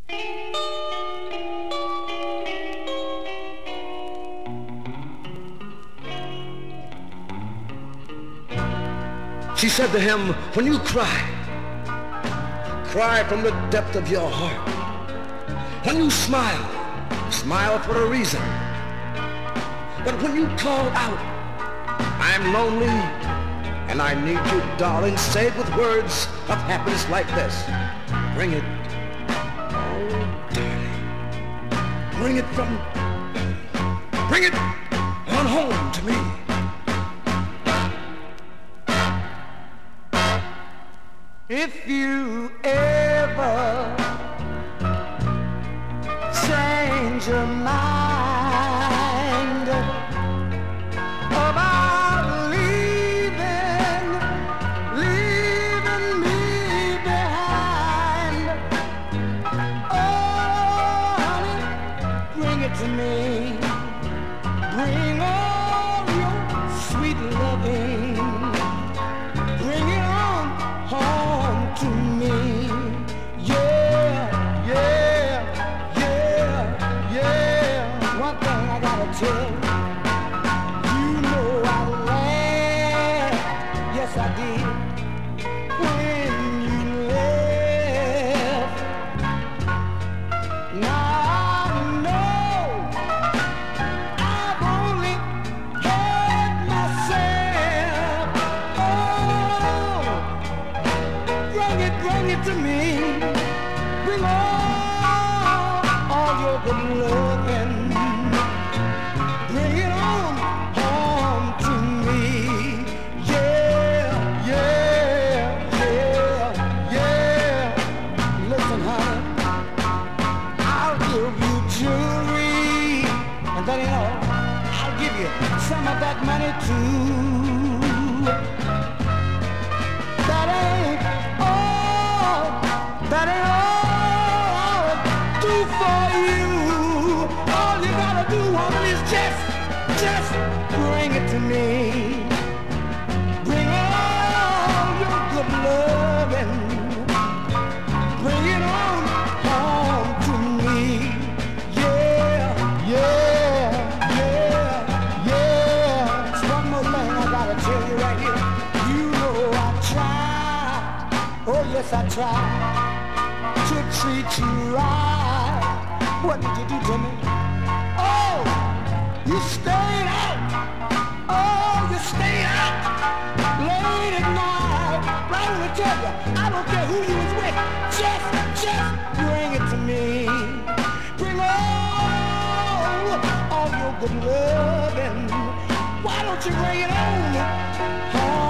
She said to him, when you cry, cry from the depth of your heart. When you smile, smile for a reason. But when you call out, I'm lonely and I need you, darling, say it with words of happiness like this. Bring it, oh darling, bring it on home to me. If you ever change your mind about leaving me behind, oh honey, bring it to me. Bring all your sweet loving. Bring it on home to me. Yeah, yeah, yeah, yeah. One thing I gotta tell you, you know I laughed, yes I did, when you left. Now I know I've only hurt myself. Oh, bring it to me. Bring all your good loving. Bring it on home to me. Yeah, yeah, yeah, yeah. Listen, honey, I'll give you jewelry, and then I'll give you some of that money too. That ain't all I'll do for you. All you gotta do, woman, is just bring it to me. Bring all your good loving. Bring it on home to me. Yeah, yeah, yeah, yeah. There's one more thing I gotta tell you right here. You know I tried, oh yes I tried, to treat you right. What did you do to me? Oh, you stayed out. Oh, you stayed out late at night. But I wanna tell you, I don't care who you was with. Just bring it to me. Bring all your good loving. Why don't you bring it on home?